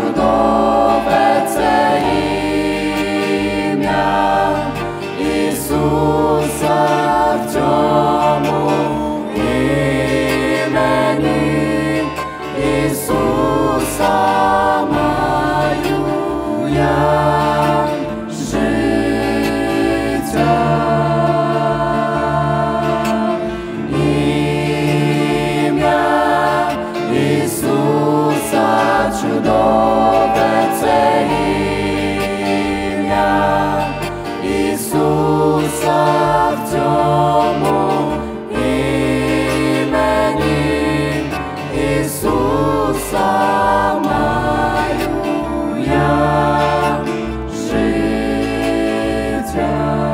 чудове це ім'я Ісуса, в цьому імені Ісуса маю я життя. Ім'я Ісуса чудове це ім'я Ісуса, в цьому імені Ісуса маю я життя.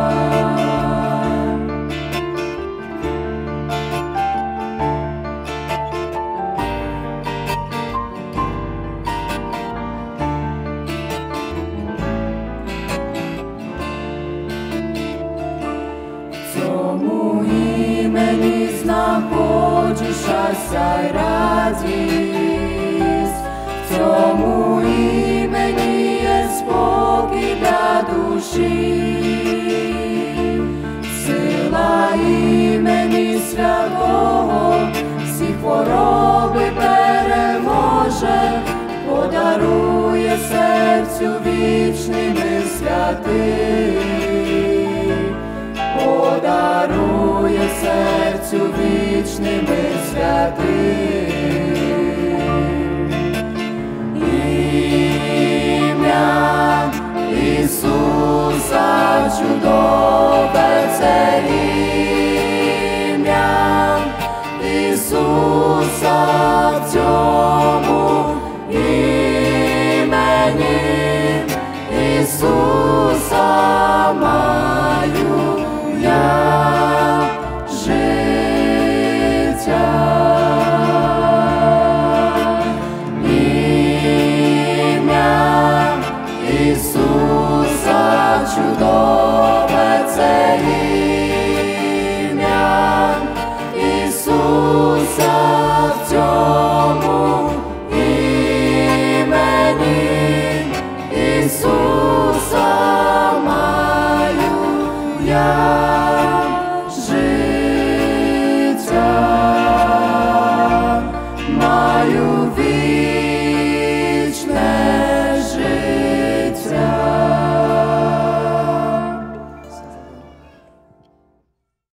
В цьому імені знаходжу щастя й радість, в цьому імені є спокій для душі, сила імені святого всі хвороби переможе, подарує серцю вічний мир святий, подарує серцю вічний мир святий. Ім'я Ісуса чудове це ім'я Ісуса, в цьому імені